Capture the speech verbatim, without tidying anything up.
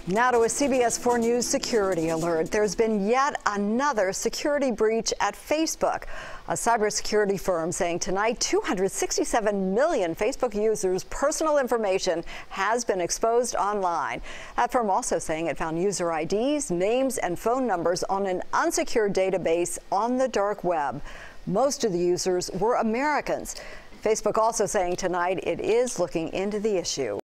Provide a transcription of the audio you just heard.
Now to a C B S four News security alert. There's been yet another security breach at Facebook. A cybersecurity firm saying tonight two hundred sixty-seven million Facebook users' personal information has been exposed online. That firm also saying it found user I Ds, names, and phone numbers on an unsecured database on the dark web. Most of the users were Americans. Facebook also saying tonight it is looking into the issue.